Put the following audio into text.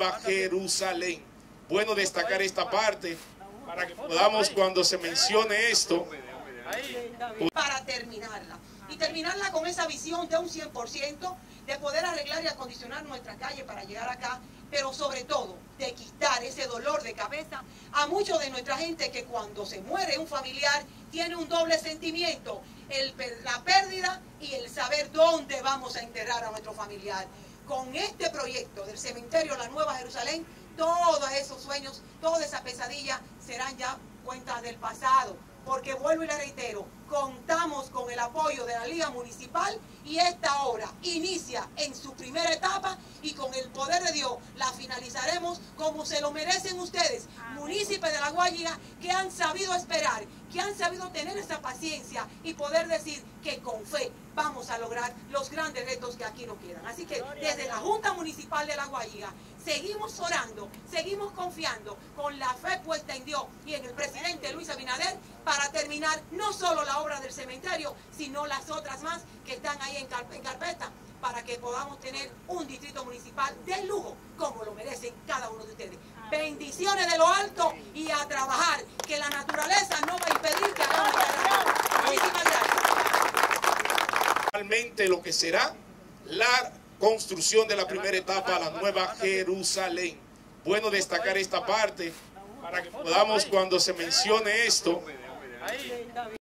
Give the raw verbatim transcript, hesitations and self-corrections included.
Nueva Jerusalén. Bueno destacar esta parte para que podamos, cuando se mencione esto, para terminarla. Y terminarla con esa visión de un cien por ciento, de poder arreglar y acondicionar nuestra calle para llegar acá, pero sobre todo de quitar ese dolor de cabeza a muchos de nuestra gente que cuando se muere un familiar tiene un doble sentimiento, el, la pérdida y el saber dónde vamos a enterrar a nuestro familiar. Con este proyecto del cementerio La Nueva Jerusalén, todos esos sueños, toda esa pesadilla serán ya cuentas del pasado. Porque vuelvo y le reitero, contamos con el apoyo de la Liga Municipal y esta obra inicia en su primera etapa y con el poder de Dios la finalizaremos como se lo merecen ustedes, municipios de La Guayiga, que han sabido esperar, que han sabido tener esa paciencia y poder decir que con fe vamos a lograr los grandes retos que aquí nos quedan. Así que desde la Junta Municipal de La Guayiga seguimos orando, seguimos confiando con la fe puesta en Dios y en el presidente Luis Abinader para terminar no solo la obra del cementerio, sino las otras más que están ahí en, car en carpeta, para que podamos tener un distrito municipal de lujo, como lo merecen cada uno de ustedes. Bendiciones de lo alto y a trabajar, que la naturaleza no va a impedir que hagamos la trabajo. Muchísimas gracias. Realmente lo que será la construcción de la primera etapa, la Nueva Jerusalén. Bueno destacar esta parte para que podamos, cuando se mencione esto,